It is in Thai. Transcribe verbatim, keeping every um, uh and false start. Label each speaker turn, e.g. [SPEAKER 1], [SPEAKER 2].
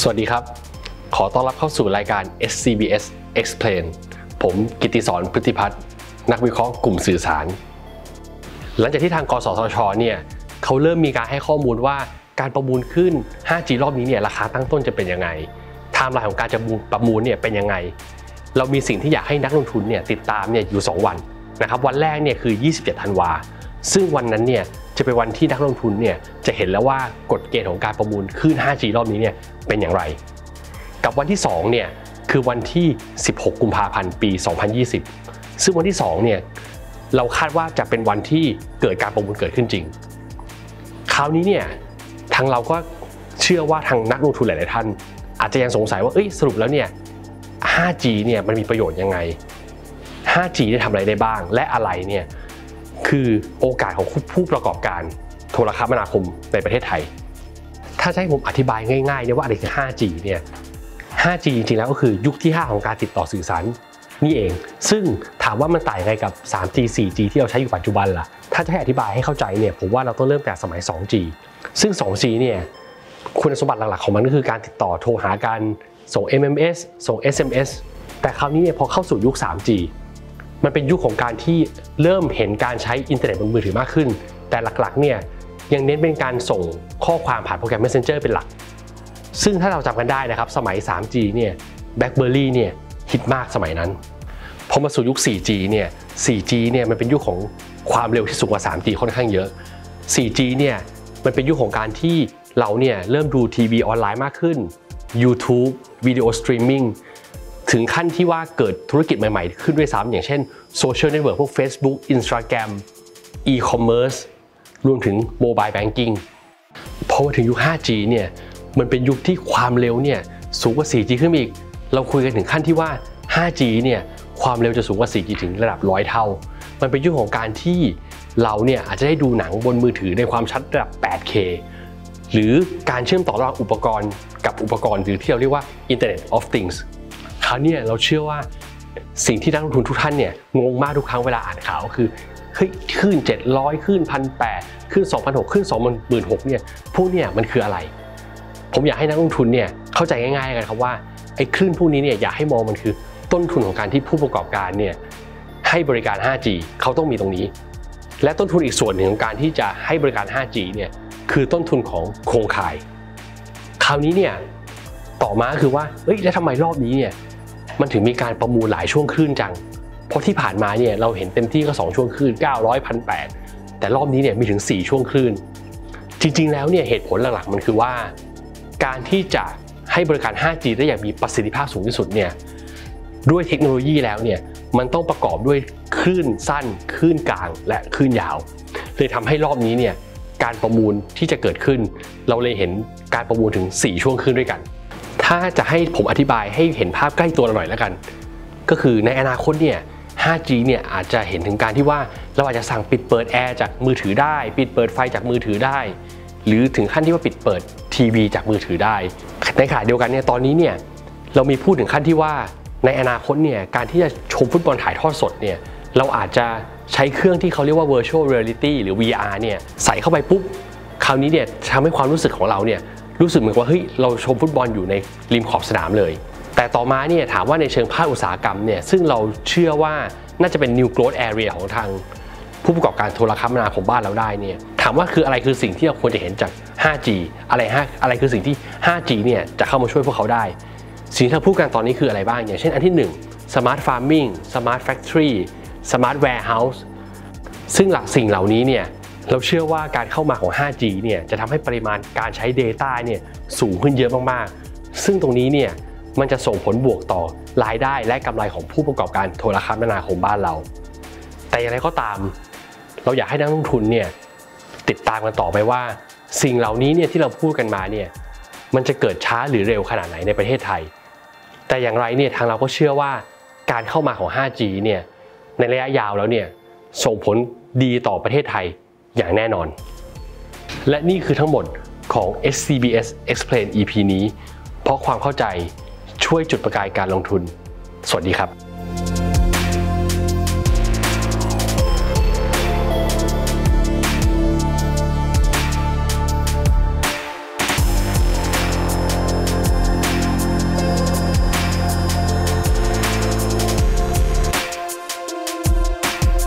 [SPEAKER 1] สวัสดีครับขอต้อนรับเข้าสู่รายการ เอส ซี บี เอส Explain ผมกิตติศร พฤติพัฒน์นักวิเคราะห์กลุ่มสื่อสารหลังจากที่ทางกสทชเนี่ยเขาเริ่มมีการให้ข้อมูลว่าการประมูลขึ้น ห้าจี รอบนี้เนี่ยราคาตั้งต้นจะเป็นยังไงไทม์ไลน์ของการจะประมูลเนี่ยเป็นยังไงเรามีสิ่งที่อยากให้นักลงทุนเนี่ยติดตามเนี่ยอยู่สองวันนะครับวันแรกเนี่ยคือยี่สิบเจ็ดธันวาซึ่งวันนั้นเนี่ยจะเป็นวันที่นักลงทุนเนี่ยจะเห็นแล้วว่ากฎเกณฑ์ของการประมูลขึ้น ห้าจี รอบนี้เนี่ยเป็นอย่างไรกับวันที่สองเนี่ยคือวันที่สิบหกกุมภาพันธ์ปีสองพันยี่สิบซึ่งวันที่สองเนี่ยเราคาดว่าจะเป็นวันที่เกิดการประมูลเกิดขึ้นจริงคราวนี้เนี่ยทางเราก็เชื่อว่าทางนักลงทุนหลายๆท่านอาจจะยังสงสัยว่าเอ้ยสรุปแล้วเนี่ย ห้าจี เนี่ยมันมีประโยชน์ยังไง ห้าจี ได้ทำอะไรได้บ้างและอะไรเนี่ยคือโอกาสของผู้ประกอบการโทรคมนาคมในประเทศไทยถ้าจะให้ผมอธิบายง่ายๆเนี่ยว่าอะไรคือ ห้าจี เนี่ย ห้าจี จริงๆแล้วก็คือยุคที่ห้าของการติดต่อสื่อสารนี่เองซึ่งถามว่ามันต่างยังไงกับ สามจี สี่จี ที่เราใช้อยู่ปัจจุบันล่ะถ้าจะให้อธิบายให้เข้าใจเนี่ยผมว่าเราต้องเริ่มแต่สมัย สองจี ซึ่ง สองจี เนี่ยคุณสมบัติหลักๆของมันก็คือการติดต่อโทรหากันส่ง เอ็ม เอ็ม เอส ส่ง เอส เอ็ม เอส แต่คราวนี้เนี่ยพอเข้าสู่ยุค สามจี มันเป็นยุคของการที่เริ่มเห็นการใช้อินเทอร์เน็ตบนมือถือมากขึ้นแต่หลักๆเนี่ยยังเน้นเป็นการส่งข้อความผ่านโปรแกรม Messenger เป็นหลักซึ่งถ้าเราจำกันได้นะครับสมัย สามจี เนี่ย BlackBerry เนี่ยฮิตมากสมัยนั้นพอมาสู่ยุค สี่จี เนี่ย สี่จี เนี่ยมันเป็นยุคของความเร็วที่สูงกว่า สามจี ค่อนข้างเยอะ สี่จี เนี่ยมันเป็นยุคของการที่เราเนี่ยเริ่มดูทีวีออนไลน์มากขึ้น YouTube วิดีโอสตรีมมิ่งถึงขั้นที่ว่าเกิดธุรกิจใหม่ๆขึ้นด้วยซ้ำอย่างเช่นโซเชียลเน็ตเวิร์กพวก Facebook Instagram e-commerce รวมถึง Mobile Banking พอมาถึงยุค ห้าจี เนี่ยมันเป็นยุคที่ความเร็วเนี่ยสูงกว่า สี่จี ขึ้นอีกเราคุยกันถึงขั้นที่ว่า ห้าจี เนี่ยความเร็วจะสูงกว่า สี่จี ถึงระดับร้อยเท่ามันเป็นยุคของการที่เราเนี่ยอาจจะได้ดูหนังบนมือถือในความชัดระดับ แปดเค หรือการเชื่อมต่อระหว่างอุปกรณ์กับอุปกรณ์หรือที่เราเรียกว่า Internet of Things คราวนี้เราเชื่อว่าสิ่งที่นักลงทุนทุกท่านเนี่ยงงมากทุกครั้งเวลาอ่านข่าวคือเฮ้ยขึ้นเจ็ดร้อยขึ้น หนึ่งพันแปดร้อย ขึ้น สองพันหกร้อย ขึ้น สองหมื่นหกพัน เนี่ยพวกเนี่ยมันคืออะไรผมอยากให้นักลงทุนเนี่ยเข้าใจง่ายๆกันครับว่าไอ้คลื่นพวกนี้เนี่ยอยากให้มองมันคือต้นทุนของการที่ผู้ประกอบการเนี่ยให้บริการ ห้าจี เขาต้องมีตรงนี้และต้นทุนอีกส่วนหนึ่งของการที่จะให้บริการ ห้าจี เนี่ยคือต้นทุนของโครงข่ายคราวนี้เนี่ยต่อมาคือว่าเฮ้ยแล้วทำไมรอบนี้เนี่ยมันถึงมีการประมูลหลายช่วงคลื่นจังเพราะที่ผ่านมาเนี่ยเราเห็นเต็มที่ก็สองช่วงคลื่นเก้าร้อย หนึ่งพันแปดร้อย แต่รอบนี้เนี่ยมีถึงสี่ช่วงคลื่นจริงๆแล้วเนี่ยเหตุผลหลักๆมันคือว่าการที่จะให้บริการ ห้าจี ได้อย่างมีประสิทธิภาพสูงที่สุดเนี่ยด้วยเทคโนโลยีแล้วเนี่ยมันต้องประกอบด้วยคลื่นสั้นคลื่นกลางและคลื่นยาวเลยทำให้รอบนี้เนี่ยการประมูลที่จะเกิดขึ้นเราเลยเห็นการประมูลถึงสี่ช่วงคลื่นด้วยกันถ้าจะให้ผมอธิบายให้เห็นภาพใกล้ตัวเราหน่อยแล้วกันก็คือในอนาคตเนี่ย ห้าจี เนี่ยอาจจะเห็นถึงการที่ว่าเราอาจจะสั่งปิดเปิดแอร์จากมือถือได้ปิดเปิดไฟจากมือถือได้หรือถึงขั้นที่ว่าปิดเปิดทีวีจากมือถือได้ในขณะเดียวกันเนี่ยตอนนี้เนี่ยเรามีพูดถึงขั้นที่ว่าในอนาคตเนี่ยการที่จะชมฟุตบอลถ่ายทอดสดเนี่ยเราอาจจะใช้เครื่องที่เขาเรียกว่า virtual reality หรือ วี อาร์ เนี่ยใส่เข้าไปปุ๊บคราวนี้เนี่ยทำให้ความรู้สึกของเราเนี่ยรู้สึกเหมือนว่าเฮ้ยเราชมฟุตบอลอยู่ในริมขอบสนามเลยแต่ต่อมาเนี่ยถามว่าในเชิงภาคอุตสาหกรรมเนี่ยซึ่งเราเชื่อว่าน่าจะเป็น new growth area ของทางผู้ประกอบการโทรคมนาคมบ้านเราได้เนี่ยถามว่าคืออะไรคือสิ่งที่เราควรจะเห็นจาก ห้าจี อะไรฮะอะไรคือสิ่งที่ ห้าจี เนี่ยจะเข้ามาช่วยพวกเขาได้สิ่งที่เราพูดกันตอนนี้คืออะไรบ้างอย่างเช่นอันที่หนึ่ง smart farming smart factory smart warehouse ซึ่งหลักสิ่งเหล่านี้เนี่ยเราเชื่อว่าการเข้ามาของ ห้าจี เนี่ยจะทำให้ปริมาณการใช้ Data เนี่ยสูงขึ้นเยอะมากๆซึ่งตรงนี้เนี่ยมันจะส่งผลบวกต่อรายได้และกำไรของผู้ประกอบการโทรคมนาคมบ้านเราแต่อย่างไรก็ตามเราอยากให้นักลงทุนเนี่ยติดตามกันต่อไปว่าสิ่งเหล่านี้เนี่ยที่เราพูดกันมาเนี่ยมันจะเกิดช้าหรือเร็วขนาดไหนในประเทศไทยแต่อย่างไรเนี่ยทางเราก็เชื่อว่าการเข้ามาของ ห้าจี เนี่ยในระยะยาวแล้วเนี่ยส่งผลดีต่อประเทศไทยอย่างแน่นอนและนี่คือทั้งหมดของ เอส ซี บี เอส Explain อี พี นี้เพราะความเข้าใจช่วยจุดประกายการลงทุนสวัสดีครับ